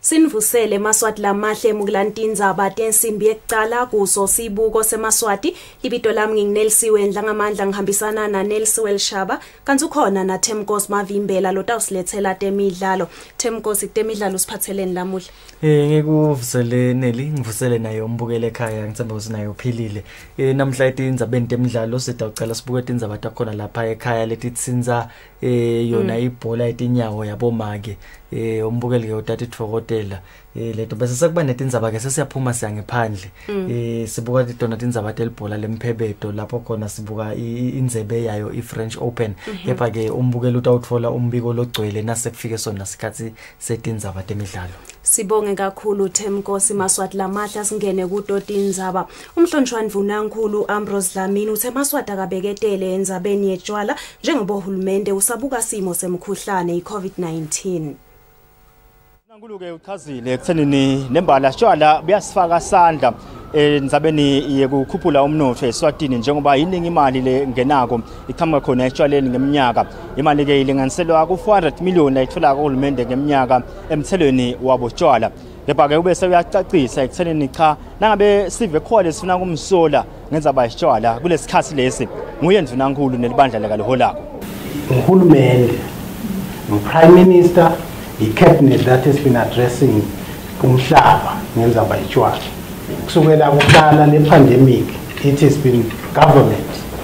Sinvusele Maswati lamahle mukulantindzaba tensimbi yekucala kuso sibuko seMaswati. Libito lami nginginelisiwe ndlangamandla ngihambisana na Nelisiwe Lshaba kanti ukhona na Themkos Mavimbela lotawusilethela temidlalo. Themkos temidlalo siphatheleni lamuhla. Ngikuvusele Neli ngivusele nayo umbukele ekhaya ngithemba ukuthi nayo uphilile. Namhla itindzabeni temidlalo sidawucela sibuke tindzaba takhona lapha ekhaya letitsinza yona ibhola etinyawo yabomake. Umbukeli ke utata Thokotela leto bese sekuba netindzaba ke sesiyaphuma siyangephandle sibuka tona tindzaba telibhola lemphebedo lapho khona sibuka indzebe yayo iFrench Open kepha ke umbukeli utawutfola umbiko logcwele nasekufike sona sikhathi setindzaba temidlalo. Sibonge kakhulu Themkos Maswati lamahla singene kuto tindzaba. Umhlonishwa Mvunankulu Ambrose Dlamini uthe Maswati akabeketele endzabeni yetshwala njengoba uhulumende usabuka simo semkhuhlane iCovid-19. Nkulu ke uchazile ekuthenini nembala tshwala buyasifaka sandla endzabeni yekukhuphula umnotho eSwatini njengoba yiningi imali le ngenako iqhamuka khona etshwaleni ngeminyaka. Imali ke ilinganiselwa ku 400 million ayithola kuhulumende ngeminyaka emthelweni wabo tshwala. Kepha ke ube seyacacisa ekuthenini cha nangabe sive khole sifuna kumsola ngendzaba yetshwala kulesikhathi lesi nguye Mvunankulu nelibandla lakaLholako. Uhulumende, Prime Minister, cabinet that has been addressing umhlaba ngendzaba yetshwala kusukela kuqala le pandemic. It has been government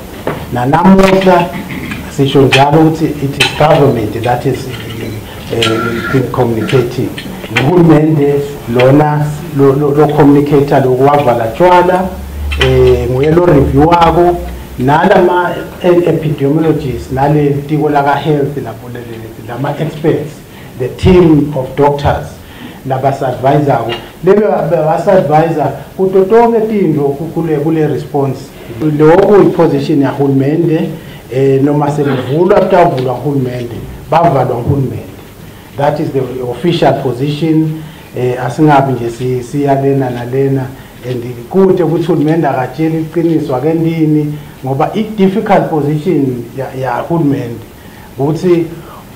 namuhla sisho njalo ukuthi it is government that is been communicating. Uhulumende lona lo communicator lokwavala tshwala nguye lo review wako nalama epidemiologists nale tiko laka health lama experts, the team of doctors labasadvisor lebasadvisor kuto tonke tindlo kule response lokho iposition yahulumende noma semvulwa kutavulwa uhulumende bavalwa uhulumende. That is the official position. Asingabi nje siyalena nalena and kude ukuthi uhulumende akatshela iqiniso akendini ngoba i difficult position ya uhulumende ukuthi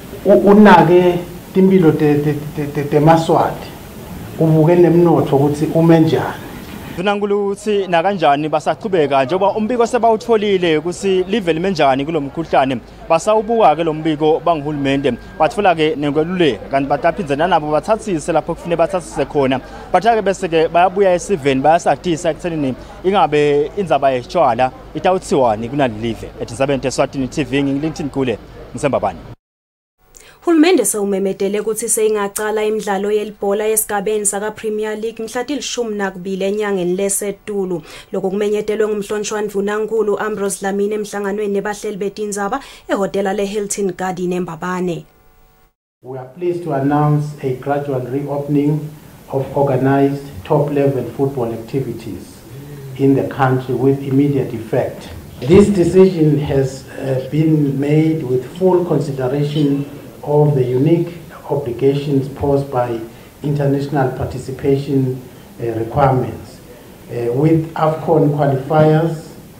unake timpilo teMaswati ubuke nemnotho ukuthi ume njani. Mvunankulu uthi na kanjani basaqhubeka njengoba umbiko sebawutholile ukuthi live limenjani kulomkhuhlane basawubuka ke lombiko bangihulumende bathola ke nenkweluleko kanti bataphinzana nabo bathathise lapho kufanele bathathise khona bathake bese ke bayabuya esiveni bayasadisa ekuthenini ingabe indzaba yetshwala itawuthiwani kunalilive etindzabeni teSwatini TV ngiLinton Gule ngisemba bani. Hulumende sewumemetele ukuthi seyingacala imidlalo yelibhola yesigabeni saka Premier League mhla til-12 enyangeni leSetulu. Lokho kumenyetelwe ngumhlonishwa Mvunankulu Ambrose Dlamini emhlanganweni nebahleli betindzaba ehotela leHilton Garden eMbabane. We are pleased to announce a gradual reopening of organized top-level football activities in the country with immediate effect. This decision has been made with full consideration of the unique obligations posed by international participation requirements. With AFCON qualifiers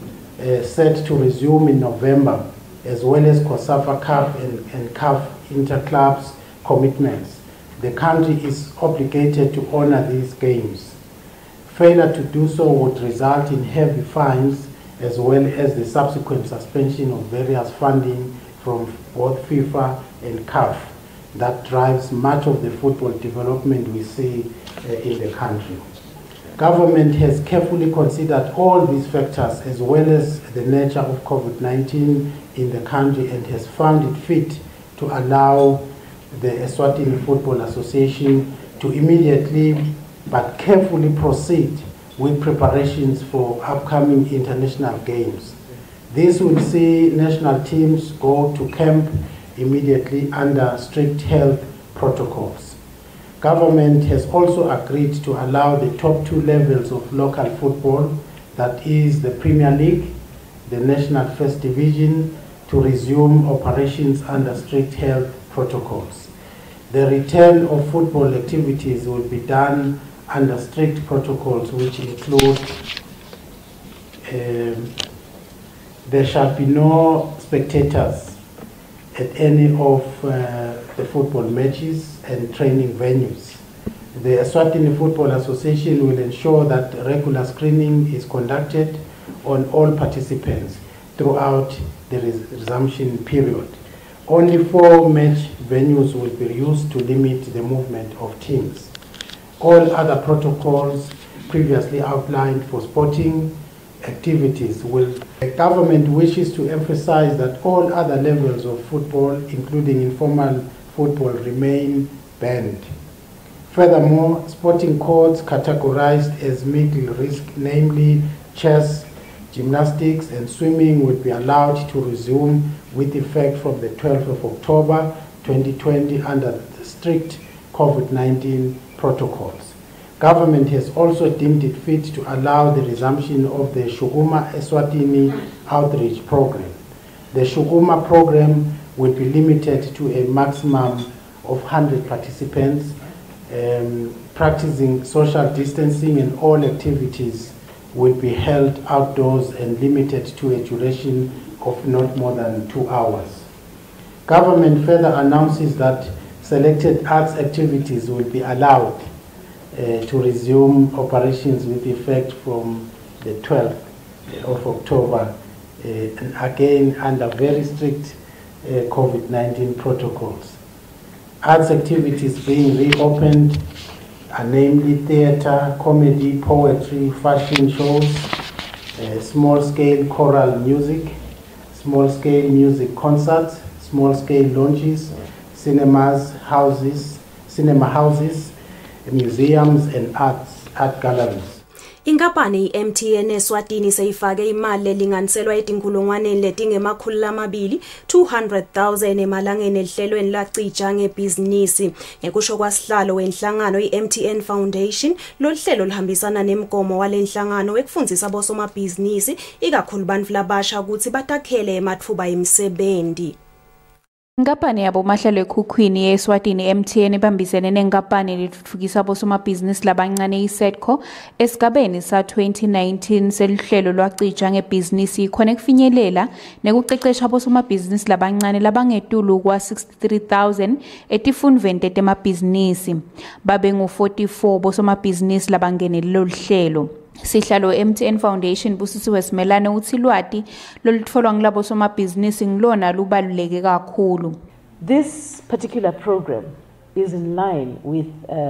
set to resume in November, as well as COSAFA Cup and CAF interclubs commitments, the country is obligated to honor these games. Failure to do so would result in heavy fines as well as the subsequent suspension of various funding from both FIFA and CAF that drives much of the football development we see in the country. Government has carefully considered all these factors as well as the nature of COVID-19 in the country and has found it fit to allow the Eswatini Football Association to immediately but carefully proceed with preparations for upcoming international games. This will see national teams go to camp immediately under strict health protocols. Government has also agreed to allow the top two levels of local football, that is the Premier League, the National First Division, to resume operations under strict health protocols. The return of football activities will be done under strict protocols which include there shall be no spectators at any of the football matches and training venues. The Eswatini Football Association will ensure that regular screening is conducted on all participants throughout the resumption period. Only 4 match venues will be used to limit the movement of teams. All other protocols previously outlined for sporting activities will. The government wishes to emphasize that all other levels of football, including informal football, remain banned. Furthermore, sporting courts categorized as middle risk, namely chess, gymnastics and swimming, will be allowed to resume with effect from the 12th of October 2020 under the strict COVID-19 protocols. Government has also deemed it fit to allow the resumption of the Shuguma Eswatini outreach program. The Shuguma program will be limited to a maximum of 100 participants, practicing social distancing, and all activities will be held outdoors and limited to a duration of not more than 2 hours. Government further announces that selected arts activities will be allowed to resume operations with effect from the 12th of October, and again under very strict COVID-19 protocols. Arts activities being reopened are namely theatre, comedy, poetry, fashion shows, small-scale choral music, small-scale music concerts, small-scale launches, cinema houses, museums and art galleries. Inkampani iMTN eSwatini seyifake imali elinganiselwa ezinkulungwaneni letingama200 200,000 emalangeni elihlelweni lacija ngebhizinisi. Ngekusho kwasihlalo wenhlangano iMTN Foundation, lo hlelo lihambisana nemigomo walenhlangano ekufundisa abosomabhizinisi ikakhulu bantu labasha ukuthi batakhele emathuba emisebenzi. Inkampani yabo mahlalo ekhukhwini yeSwatini MTN ibambisene nenkampani lethuthukisa abosomabhizinisi labancane iSEDCO esigabeni sa 2019 selihlelo lwacija ngebhizinisi khona kufinyelela nekucecesha abosomabhizinisi labancane labangetulu kwa 63,000 etifundweni temabhizinisi. Babe ngu44 bosomabhizinisi labangene lelo hlelo. Sihlalo MTN Foundation busisiwe simelane uthi lwati lolutfolwa ngilabo somabhizinisi ngilona lubaluleke kakhulu. This particular program is in line with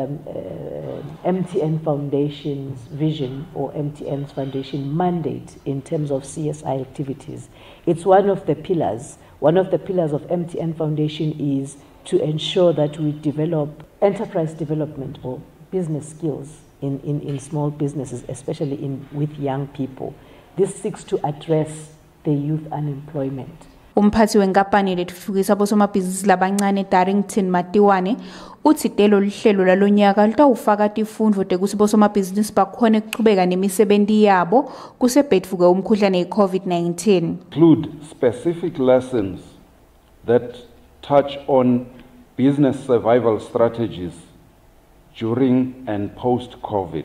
MTN Foundation's vision or MTN's foundation mandate in terms of CSI activities. It's one of the pillars. One of the pillars of MTN Foundation is to ensure that we develop enterprise development or business skills in small businesses, especially with young people. This seeks to address the youth unemployment. Umphathi wenkampani lethuthukisa abosomabhizinisi labancane Darrington Matiwane uthi delo lihlelo lalonyaka litawufaka tifundvo tekuthi bosomabhizinisi bakhona ukuchubeka nemisebenzi yabo kusebhetfuke umkhuhlane iCovid-19. Include specific lessons that touch on business survival strategies during and post-COVID,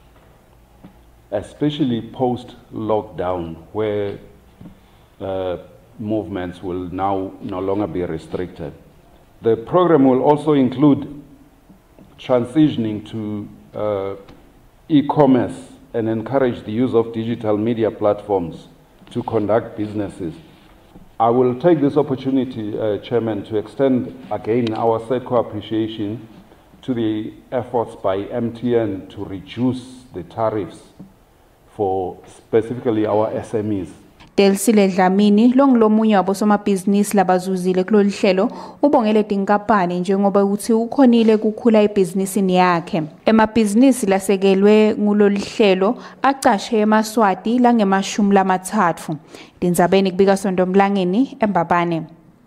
especially post-lockdown, where movements will now no longer be restricted. The program will also include transitioning to e-commerce and encourage the use of digital media platforms to conduct businesses. I will take this opportunity, Chairman, to extend again our SEDCO appreciation to the efforts by MTN to reduce the tariffs for specifically our SMEs. Delsile Dlamini longilomunye wabosomabhizinisi labazuzile kulolu hlelo ubongele tinkampani njengoba uthi ukhonile kukhula ibhizinisini yakhe. Emabhizinisi lasekelwe ngulolu hlelo acashe eMaswati lange-30. Dindzabeni kubika Sondomlangeni eMbabane.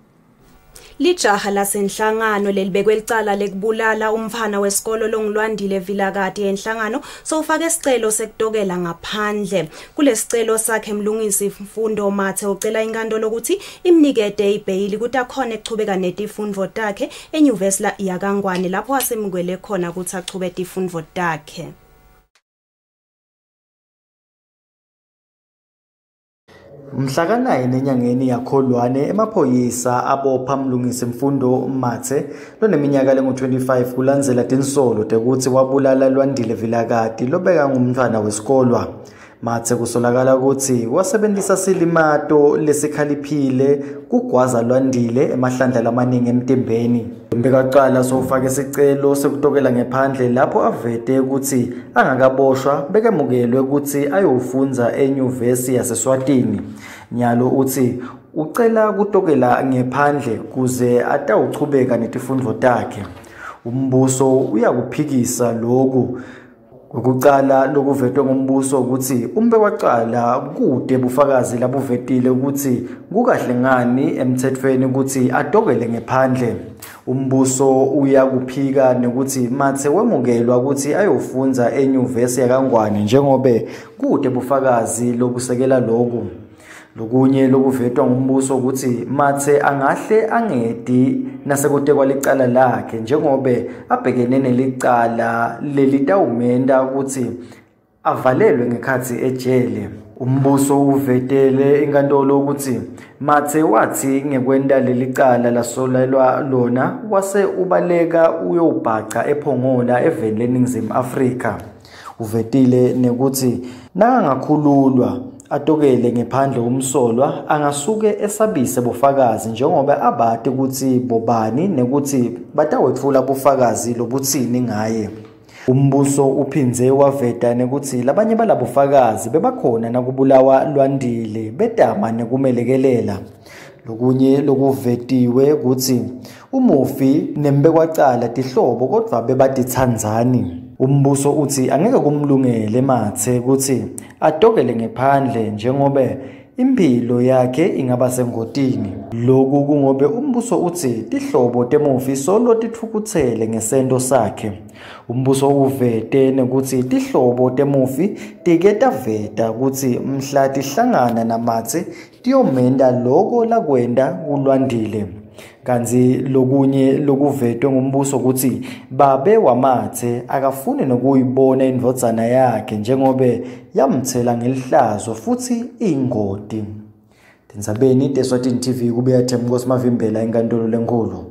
Lijaha lasenhlangano lelibekwe licala lekubulala umfana wesikolo longilwandile Vilakati enhlangano sofake isicelo sekutokela ngaphandle. Kulesicelo sakhe mlungisi Mfundo Mathe ucela inkantolo ukuthi imnikede ibhayili ukuthi akhona ekuchubeka netifundvo takhe eNyuvesi yaKangwane lapho wasemkwele khona ukuthi achube tifundvo takhe. Mhla ka-9 enyangeni yaKholwane emaphoyisa abopha Mlungisi Mfundo Mathe loneminyaka lengu-25 kulandzela tinsolo tekuthi wabulala Lwandile Vilakati lobeka ngumntwana wesikolwa. Mathe kusolakala ukuthi wasebenzisa silimato lesikhaliphile kugwaza Lwandile emahlandla lamaningi emtimbeni. Mbekaqala sofaka isicelo sekutokela ngephandle lapho avete ukuthi angakaboshwa bekemukelwe ukuthi ayofunda eNyuvesi yaseSwatini. Nyalo uthi ucela kutokela ngephandle kuze atawuchubeka netifundo takhe. Umbuso uyakuphikisa lokhu. Ukucala lokuvetwe ngombuso ukuthi Mbekaqala kude bufakazi labuvetile ukuthi kukahle ngani emthethweni ukuthi atokele ngephandle. Umbuso uyakuphika nokuthi Mathe wemukelwa ukuthi ayofunda eNyuvesi yaKangwane njengobe kude bufakazi lokusekela lokhu. Lokunye lokuvetwa ngumbuso ukuthi Mathe angahle angedi nasekutekwa licala lakhe njengobe abhekene nelicala lelitawumenda ukuthi avalelwe ngekhathi ejele. Umbuso uvetele inkantolo ukuthi Mathe wathi ngekwenda lelicala lasolelwa lona wase ubaleka uyobhaca ePhongona eveni leNingizimu Afrika. Uvetile nekuthi nakangakhululwa atokele ngephandle umsolwa angasuke esabise bufakazi njengoba abade ukuthi bobani nekuthi batawetfula bufakazi lobutsini ngaye. Umbuso uphinze waveta nekuthi labanye balabufakazi bebakhona nakubulawa Lwandile betama nekumelekelela. Lokunye lokuvetiwe ukuthi umufi neMbekaqala tihlobo kodwa bebatitsandzani. Umbuso uthi angeke kumlungele Mathe ukuthi atokele ngephandle njengobe impilo yakhe ingaba sengotini. Lokhu kungobe umbuso uthi tihlobo temufi solo tithukuthele ngesento sakhe. Umbuso uvete nekuthi tihlobo temufi tiketa veta ukuthi mhla tihlangana naMathe tiyomenda lokho lakwenda kuLwandile. Kanzi lokunye lokuvetwe ngumbuso ukuthi babe waMathe akafune nokuyibona indvodzana yakhe njengobe yamthela ngelihlazo futhi ingoti. Tindzabeni teSwatini TV kubuya Thembi Mavimbela enkantolo lenkulu.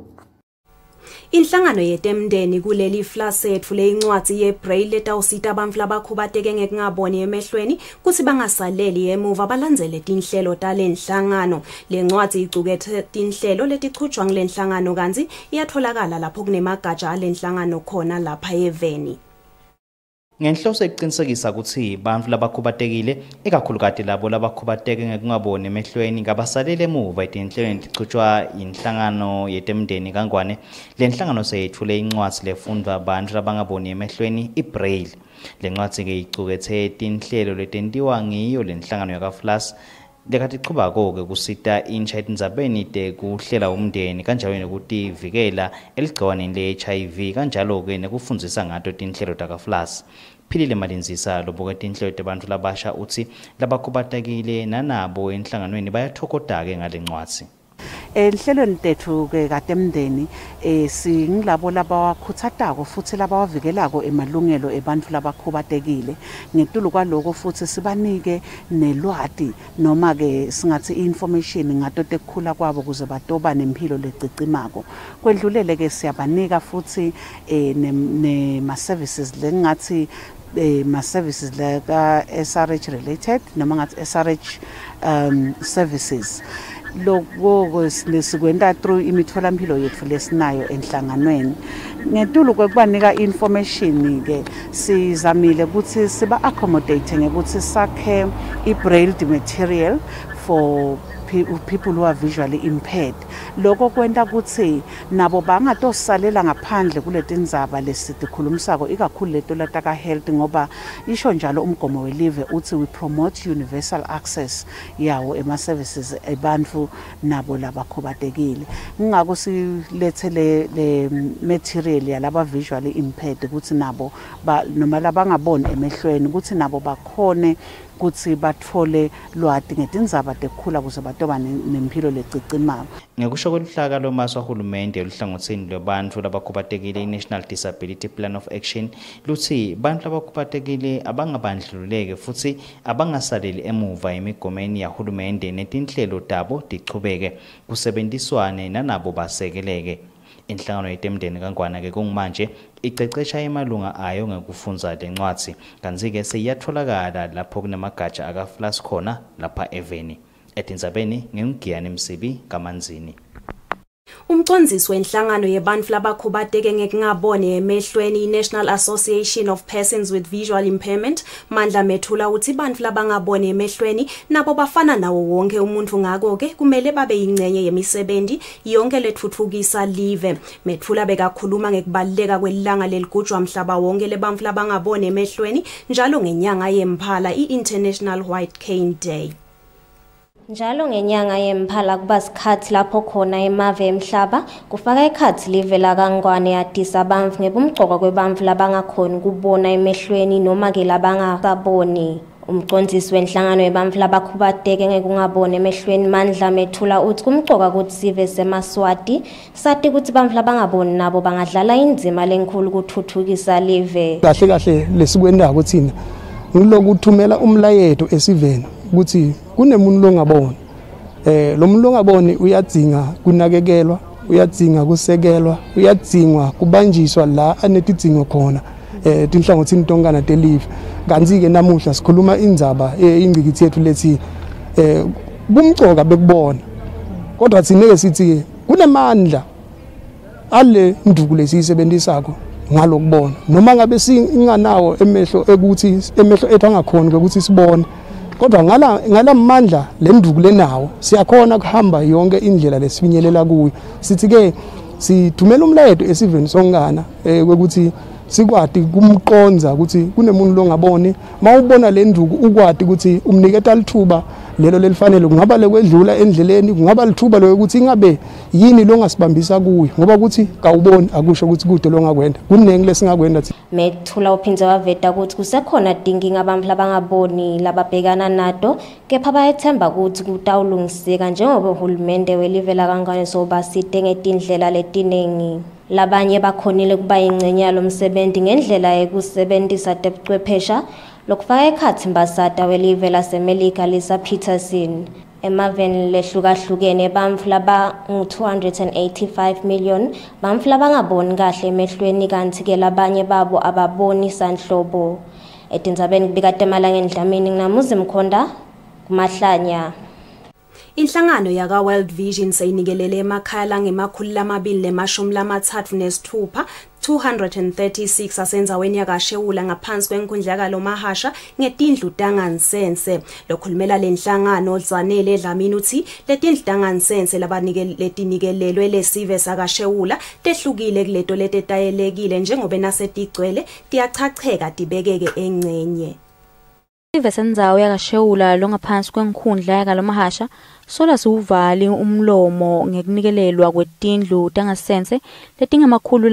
Inhlangano yetemndeni kuleli flasethu leyincwadi yeBraille letawusita abantfu labakhubateke ngekungaboni emehlweni kuthi bangasaleli emuva balandzele tinhlelo talenhlangano. Lencwadi icukethe tinhlelo letichutjwa ngulenhlangano kanti iyatholakala lapho kunemagatsha alenhlangano khona lapha eveni. Ngenhloso eqinisekisa ukuthi bantfu labakhubatekile ikakhulukati labo labakhubateke ngekungaboni emehlweni ngabasalele emuva etinhlelweni tichutshwa inhlangano yetemndeni kaNgwane. Le nhlangano seyethule incwadi lefundwa bantfu labangaboni emehlweni iBraille. Le ncwadi ke icukethe tinhlelo letentiwa ngiyo le nhlangano yakaFlas lekati ichubako-ke kusita intsha etindzabeni tekuhlela umndeni kanjalo nekutivikela eligciwaneni le-HIV kanjalo-ke nekufundzisa ngato tinhlelo takaFlas. Philile Malinzisa lobuke tinhlelo tebantfu labasha uthi labakhubatekile nanabo enhlanganweni bayathokoda-ke ngale ncwadi. Enhlelweni tethu ke katemndeni singilabo labawakhuthatako futhi labawavikelako emalungelo ebantfu labakhubatekile. Ngetulu kwaloko futhi sibanike nelwati noma ke singathi information ngato tekukhula kwabo kuze batoba nempilo lecicimako. Kwedlulele ke siyabanika futhi nema services lengathi ma services like SRH related noma ngathi SRH services. Lokho sikwenta through imitfolampilo yethu lesinayo enhlanganweni. Ngetulu kwekubanika information ke sizamile ukuthi siba accommodate ngekuthi sakhe iBraille material for people who are visually impaired. Lokho kwenta ukuthi nabo bangatosalela ngaphandle kuletindzaba lesitikhulumisako ikakhulu leto lataka health ngoba isho njalo umgomo welive uthi we promote universal access yawo ema services ebantfu nabo labakhubatekile. Ngakho silethele le material yalaba visually impaired ukuthi nabo noma labangaboni emehlweni ukuthi nabo bakhone ukuthi bathole lwati ngetindzaba tekukhula kuze batoba nempilo lecicimako. Ngekusho koluhlaka lomaso kahulumende oluhlangothini lwabantu labakhubatekile i-National Disability Plan of Action luthi bantu labakhubatekile abangabandlululeke futhi abangasaleli emuva emigomeni yahulumende netinhlelo tabo tichubeke kusebenziswane nanabo basekeleke. Inhlangano yetemndeni kaNgwane ke kungmanje icecesha emalunga ayo ngekufunza lencwadi kanzi-ke seyatholakala lapho kunemagatsha akaFlas khona lapha eveni. Etindzabeni ngingiyani Msibi kaManzini. Umcondzisi wenhlangano yebantu labakhubateke ngekungabone emehlweni iNational Association of Persons with Visual Impairment Mandla Methula uthi bantu labangabone emehlweni nabo bafana nawo wonke umuntu ngako-ke kumele babe yingcenye yemisebenzi yonke lethuthukisa live. Methula bekakhuluma ngekubaluleka kwelilanga leligujwa mhlaba wonke lebantu labangabone emehlweni njalo ngenyanga yeMphala i-International White Cane Day. Njalo ngenyanga yeMphala kuba sikhathi lapho khona emave emhlaba kufaka ikhathi live la kaNgwane yadisa abamvu ngebumgcoka kwebamvu labangakhona ukubona emehlweni noma ke labangasaboni. Umcondzisi wenhlangano yebamvu labakhubateke ngekungabona emehlweni Mandla Methula uthi kumgcoka ukuthi sive seMaswati sathi ukuthi bamvu labangaboni nabo bangadlala indima lenkulu ukuthuthukisa live. Kahle kahle lesikwendako thina ngilokuthumela umlayeto esiveni ukuthi kunemuntu longabona lo muntu longaboni uyadzinga kunakekelwa uyadzinga kusekelwa uyadzinga kubanjiswa la anetidzingo khona tinhlangothini tonkana telive kanzi ke namuhla sikhuluma indzaba ingqikithi yethu lethi kumgcoka bekubona kodwa tsineke sithi kunemandla ale nduku lesiyisebenzisako ngalokubona noma ngabe singanawo emehlo ekuthi emehlo ethu angakhona ukuthi sibone kodwa ngala mandla lenduku lenawo siyakhona kuhamba yonke indlela lesifinyelela kuyo. Sithi ke sithumela umlayeto esiveni songana ukuthi sikwati kumqonza ukuthi kunemuntu longaboni mawubona lenduku ukwati ukuthi umniketa lithuba lelo lelifanele kungaba lekwedlula endleleni kungaba lithuba lokuthi ingabe yini longasibambisa kuyo ngoba ukuthi kawuboni akusho ukuthi kude longakwenda kunengi lesingakwenda. Methula uphindze waveta ukuthi kusekhona dinkinga abantu labangaboni lababhekana nato kepha bayethemba ukuthi kutawulungiseka njengoba uhulumende welive la kaNgwane soba side ngetindlela letinengi. Labanye bakhonile kuba ingcenye lomsebenzi ngendlela yekusebenzisa tebuchwephesha lokufaka ekhathi mbasada welive laseMelika Lisa Peterson. Emaveni lehlukahlukene bamvu laba 285 million bamvu labangaboni kahle emehlweni kanti ke labanye babo ababoni sanhlobo. Etindzabeni kubikade emalangeni Dlamini nginamuzi Mkhonda kuMahlanya. Inhlangano yaka World Vision seyinikelele emakhaya langemakhulu lamabili 236 asenzaweni yakashewula ngaphansi kwenkundla yakalomahasha ngetindlu tangansense. Lokhulumela lenhlangano Zanele Dlamini uthi letindlu tangansense letinikelelwe lesive sakashewula tehlukile kuleto letetayelekile njengoba nasetigcwele tiyachacheka tibekeke engcenye. Isive sendzawo yakashewula longaphansi kwenkundla yakalomahasha sola siuvali umlomo ngekunikelelwa kwetindlu tangasense letingamakhulu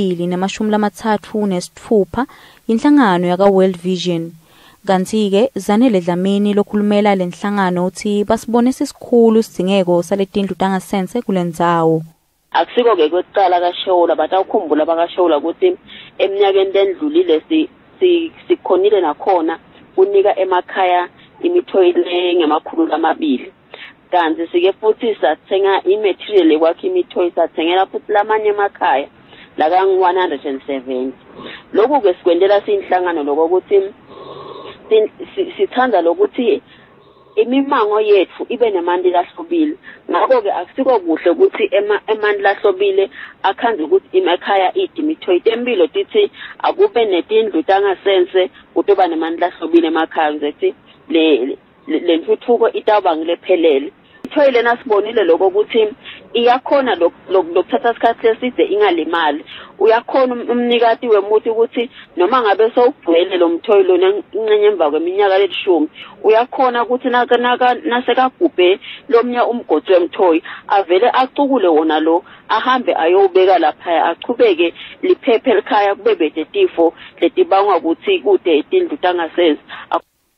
lamabili inhlangano yaka World Vision. Kanti-ke Zanele Dlamini lokhulumela lenhlangano uthi basibone sisikhulu isidingeko saletindlu tangasense kulendzawo. Akusiko-ke kwekuqala kashewula batawukhumbula bakashewula ukuthi eminyakeni lendlulile sikhonile nakhona unika emakhaya imithoyile ngamakhulu lamabili. Kanti sike futhi sathenga imaterial ekwakha imithoyi sathengela futhi lamanye emakhaya la ka170. Lokhu ke sikwendela sinhlangano lokuthi sithanda lokuthi imimango yethu ibe nemandi lahlobile. Ngakho ke akusiko kuhle ukuthi emandi lahlobile akhanze ukuthi emakhaya imithoyi tempilo tithi akube netindlu tangasense kutoba nemandi lahlobile emakhaya ngithi le ntuthuko itaba ngilephelele. Ithoyile nasibonile lokho ukuthi iyakhona lokuthatha isikhathi eside ingalimali. Uyakhona umnikati wemuthi ukuthi noma ngabe sowugcwele lo mthoyilo nencenye emva kweminyaka le10 uyakhona ukuthi nasekagubhe lomnya umgodi wemthoyi avele acukule wona lo ahambe ayobeka lapha achubeke liphephe elikhaya kube bedetifo letibangwa ukuthi kude itindlu tangasense.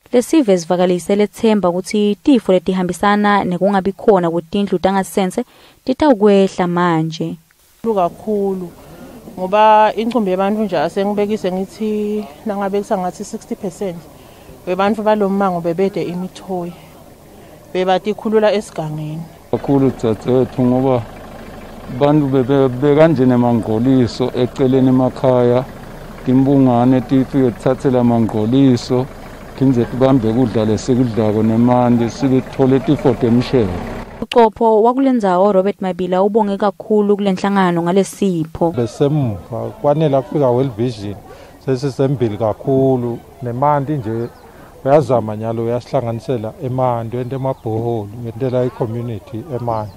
Lesive sivakalise lethemba ukuthi tifo letihambisana nekungabi khona kwetindlu tangasense titawukwehla manje. Kakhulu ngoba incumbi yabantu nje asengibekise ngithi nangabekisa ngathi 60% bebantu balomango bebede imithoyi bebathi khulula esigangeni. Kakhulu tsatsethu ngoba bantu bekanje nemangoliso eceleni emakhaya timbungane tifike thathela mangoliso kinze tibambe kudla lesikudlako nemandi sibithole tifo temshelo. Uqopho wakulendzawo Robert Mabila ubonge kakhulu kulenhlangano ngalesipho. Besemuva kwanele kufika World Vision sesisembili kakhulu nemandi nje bayazama nyalo uyasihlanganisela emandi wente emabhoholi wentela i-community emandi.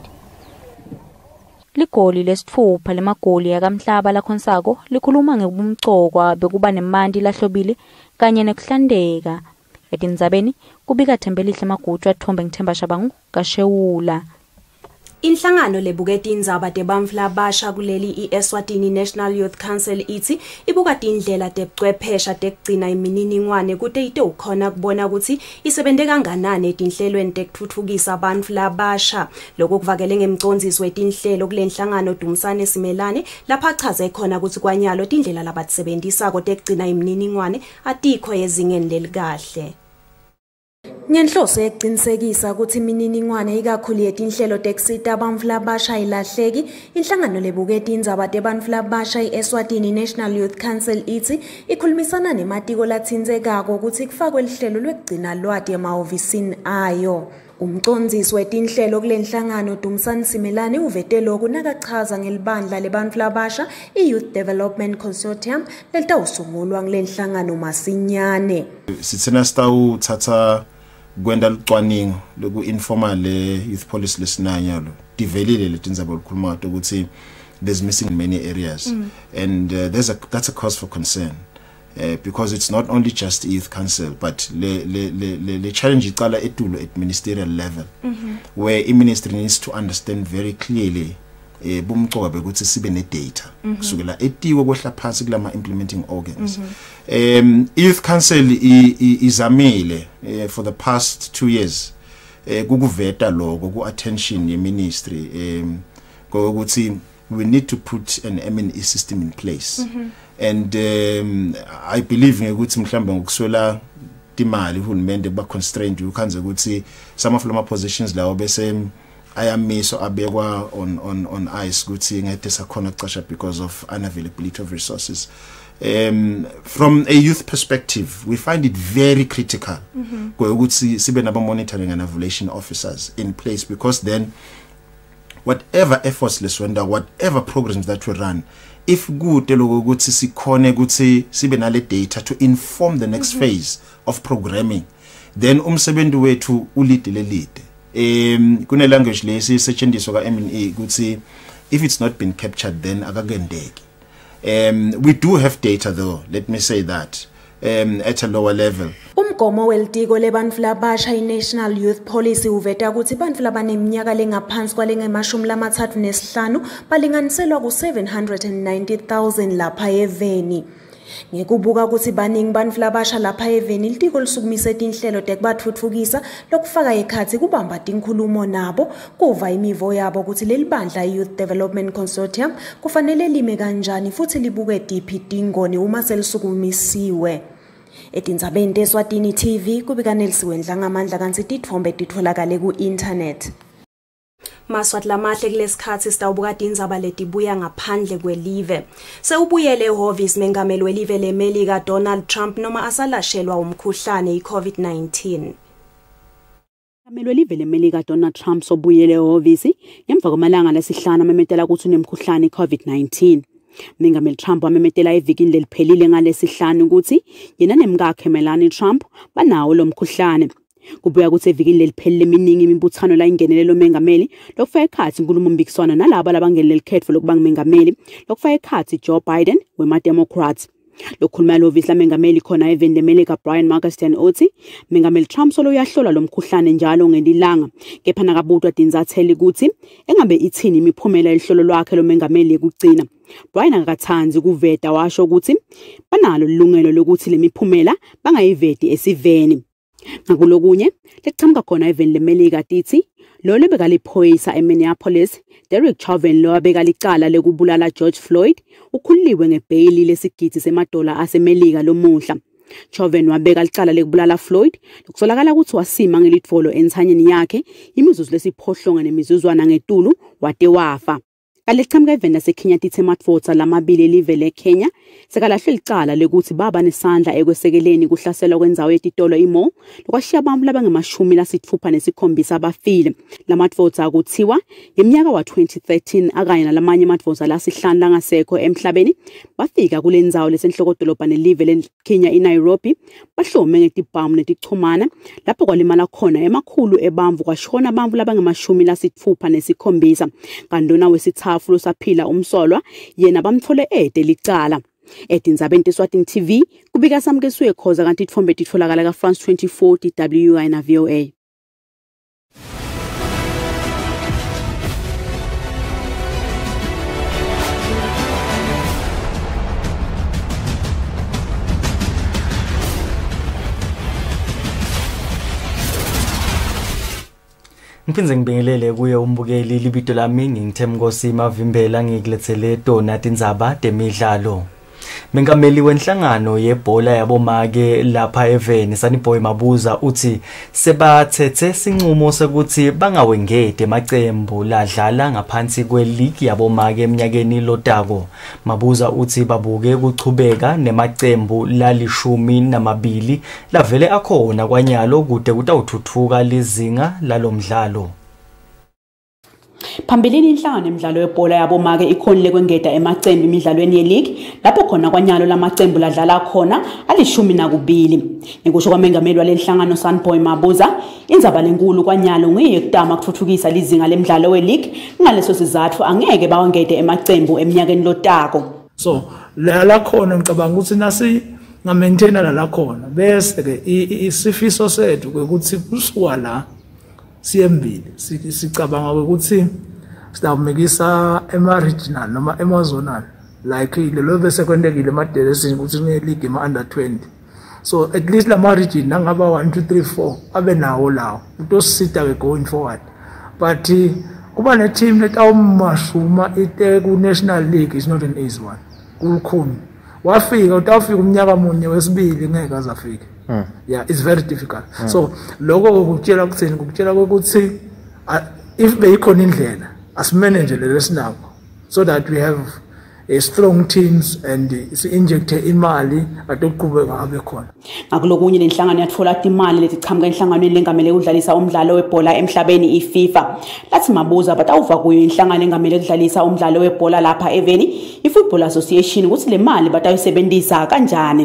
Ligoli lesithupha lemagoli yakamhlaba lakhonsako likhuluma ngebumcokwa bekuba nemandi lahlobile kanye nekuhlandeka. Etindzabeni kubika Thembelihle Magutshwa Thombe Ngithemba Shabangu kaShewula. Inhlangano lebuketa indzaba tebantfu labasha kuleli iEswatini National Youth Council ithi ibuka tindlela tebuchwephesha tekugcina imininingwane kute ite ukhona kubona ukuthi isebente kanganani etinhlelweni tekutfutfukisa abantfu labasha. Lokho kuvakele ngemcondzisi wetinhlelo kule nhlangano Dumisane Simelane lapha achaze khona ukuthi kwanyalo tindlela labatisebenzisako tekugcina imininingwane atikho ezingeni lelikahle. Ngenhloso yekuqinisekisa ukuthi imininingwane ikakhulu yetinhlelo tekusita abantfu labasha ilahleki, inhlangano lebuketa indzaba tebantfu labasha iEswatini National Youth Council ithi ikhulumisana nematiko latsindzekako ukuthi kufakwe lihlelo lwekugcina lwati emahhovisini ayo. Umcondzisi wetinhlelo kule nhlangano Dumisane Simelane uvete lokhu nakachaza ngelibandla lebantfu labasha iYouth Development Consortium lelitawusungulwa kule nhlangano masinyane. Sitsena sitawuthatha kwenda lucwaningo loku-informal youth policy lesinanya lo divelile letindzaba olukhuluma ukuthi there's missing in many areas and that's a cause for concern because it's not only just the youth council but le challenge iqala etulo at ministerial level where i-ministry needs to understand very clearly bumcoka bekuthi sibe ne-data kusukela etiwe kwehla phansi kulama implementing organs. Youth Council izamile for the past 2 years kukuveta lokho ku-attention ye-ministry ukuthi we need to put an M&E system in place and I believe ukuthi mhlawumbe ngokuswela timali uhulumende ba constrained ukhanze ukuthi some of lama positions lawo bese ayamiso abekwa on ice ukuthi ngeke sakhona ukucasha because of unavailability of resources. From a youth perspective we find it very critical ukuthi sibe naba monitoring and evaluation officers in place because then whatever efforts leswenda whatever programs that we run if good ukuthi sikhone ukuthi sibe nale data to inform the next phase of programming then umsebenzi wethu ulidile lide. Kune language lesi setshenziswa ka M&E ukuthi if it's not been captured then akagendeki. We do have data though, let me say that at a lower level. Umgomo welitiko lebantfu labasha iNational Youth Policy uveta ukuthi bantfu labaneminyaka lengaphansi kwalenge-35 balinganiselwa ku-790,000 lapha eveni. Ngekubuka ukuthi baningi bantfu labasha lapha eveni litiko lisukumise itinhlelo tekubatfutfukisa lokufaka ekhathi kubamba tinkhulumo nabo kuva imivo yabo ukuthi leli bandla iYouth Development Consortium kufanele lime kanjani futhi libuke tiphi tingoni uma selisukumisiwe. Etindzabeni teSwatini TV kubika Nelsiwe Ndlangamandla kanti titfombe titholakale ku-internet. Maswati lamahle kulesikhathi sitawubuka indzaba letibuya ngaphandle kwelive. Sewubuyele ehhovisi mengameli welive leMelika Donald Trump noma asalashelwa umkhuhlane iCovid-19. Mengameli welive leMelika Donald Trump sobuyele ehhovisi ngemva kwamalanga lesihlanu amemetela ukuthi unemkhuhlane iCovid-19. Mengameli Trump wamemetela evikini leliphelile ngalesihlanu ukuthi yena nemkakhe Melania Trump banawo lo mkhuhlane. Kubuya ukuthi evikini leliphelile iminingi imibuthano la ingenelelo mengameli lokufaka ekhathi inkulumo mbikiswana nalabo labangenele ikhetho lokuba ngumengameli lokufaka ekhathi Joe Biden wema-Democrats. Lokhuluma lo-ofisi lamengameli khona eveni leMelika Brian Markstein othi mengameli Trump solo uyahlola lo mkhuhlane njalo ngelilanga kepha nakabudwa tinzatheli ukuthi engabe ithini imiphumela elihlolo lwakhe lo mengameli ekugcina. Brian akathanzi kuveta washo ukuthi banalo ilungelo lokuthi lemiphumela bangayiveti esiveni. Ngakulokunye leqhamuka khona eveni lemelika tithi lo lebeka liphoyisa eMinneapolis Derek Chauvin lo abeka licala lekubulala George Floyd ukhuliwe ngebhaili lesigidi semadola asemelika lomuhla. Chauvin wabeka licala lekubulala Floyd lokusolakala ukuthi wasima ngelithvolo enthanyeni yakhe imizuzu lesiphohlongo nemizuzwana ngetulu wade wafa. Kaleqhamuka eveni laseKenya tithematfotsa lamabili elive leKenya sekalahle licala lekuthi baba nesandla ekwesekeleni kuhlaselwa kwendzawo yetitolo iMall lokwashiya abantu labangu-67 abafile. Lamatfotsa akuthiwa ngeminyaka wa-2013 akanye nalamanye amatfotsa lasihlanu langasekho emhlabeni bafika kule ndzawo lesenhlokodolobha nelive leKenya iNairobi bahlome ngetibhamu netichumana lapho kwalimala khona emakhulu ebamvu kwashona abantu labangu-67 kandona wesithathu losaphila umsolwa yena bamthole ede licala. Edindzabeni eSwatini TV kubika samkeswe khoza kanti ithombe titholakala ka France 24 DWI na VOA. Ngiphinze ngibingelele kuye umbukeli libito lami ngingithemkosi Mavimbela ngikulethele tona tindzaba temidlalo. Mengameli wenhlangano yebhola yabomake lapha eveni Saniboy Mabuza uthi sebathethe sinqumo sekuthi bangawengede emacembu ladlala ngaphansi kweligi yabomake eminyakeni lotako. Mabuza uthi babuke ukuchubeka nemacembu la12 lavele akhona kwanyalo kude kutawuthuthuka lizinga lalomdlalo. Phambilini inhlangano emidlalo yebhola yabomake ikhonile kwengeda emacembu emidlalweni ye-league lapho khona kwanyalo lamacembu ladlala khona 12. Ngikusho kwamengameli walenhlangano Saniboy Mabuza indzaba lenkulu kwanyalo ngiye kutama kuthuthukisa lizinga lemidlalo we-league ngaleso sizathu angeke bawangede emacembu eminyakeni lotako. So la khona ngicabanga ukuthi nasi ngamaintainer la khona bese ke isifiso sethu ukuthi kusuka la siyembili sicabanga ukuthi sitawumekisa ema-regional noma ema-zonal like lo bese kwendekile emadelesini ukuthi kune-league ema-under 20. So at least lama-region nangaba 1 2 3 4 abe nawo lawo utosisita-ke going forward. But kuba ne-team letawumashuma ite ku-national league is not an easy one kulukhuni wafika utawufika umnyaka munye wesibili ngeke azafike. Yeah, it's very difficult. So lokho kukutshela kuthini kukutshela ukuthi if beyikhona indlela asimanage lesinako so that we have a strong teams and si-injecte imali atokuqhubeka abe khona. Ngakulokunye lenhlangano yatfola imali letichamuka enhlanganweni lengamele ukudlalisa umdlalo webhola emhlabeni iFIFA. Lathi Mabuza batawuva kuyo inhlangano engamele ukudlalisa umdlalo webhola lapha eveni iFootball Association ukuthi le mali batayisebenzisa kanjani.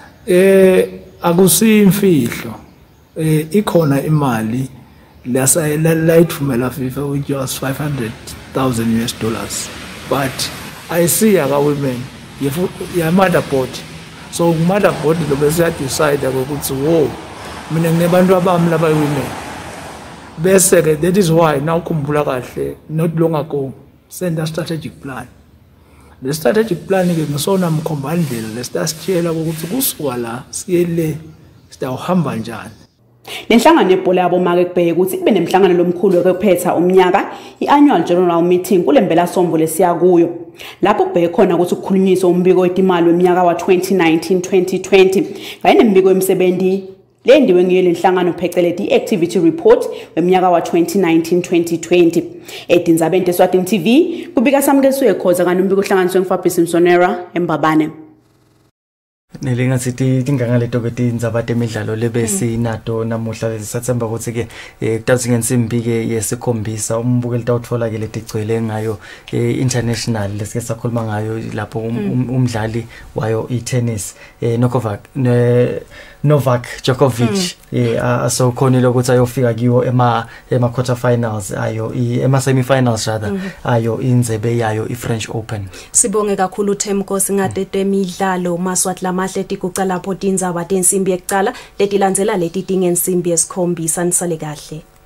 Akusiyimfihlo ikhona imali layithumela FIFA which was $500,000 but I see aka women ya motherboard so motherboard lo bese ya decide ukuthi wo mina nginebantu abami laba women bese ke that is why now ukhumbula kahle not long ago send a strategic plan. The strategic plan ke ngisona mkhombandlela lesitashela ukuthi kusuka la siyele sitawuhamba njani. Lenhlangano yebhola yabomake kubheke ukuthi kube nemhlangano lomkhulu wokuphetha umnyaka i-annual general meeting kulembela sombo lesiya kuyo lapho kubheke khona ukuthi ukukhulunyiswa umbiko wetimali weminyaka wa-2019-2020 kanye nembiko wemisebenzi lendiwe ngiyo lenhlangano phecelezi i-activity report weminyaka wa-2019-2020. Edindzabeni eSwatini TV kubika samkeswe khoza kanti umbiko uhlanganiswe nguFabrice Msonera eMbabane. Nelingathi tingangale ke tindzaba temidlalo lebesi nato namuhla lesathemba ukuthi ke kutathi ngensimbi ke yesikhombisa umbukeli tawutfola ke letigcwele ngayo international lesike sakhuluma ngayo lapho umdlali wayo i-tennis Novak Djokovic asokhonile ukuthi ayofika kiwo ema quarter finals ayo ema semi finals rather ayo indzebe yayo iFrench Open. Sibonge kakhulu Themkosi ngade temidlalo maswat lamahle tikuca lapho tindzaba tensimbi yekucala letilandzela leti tingensimbi yesikhombisa nisale kahle.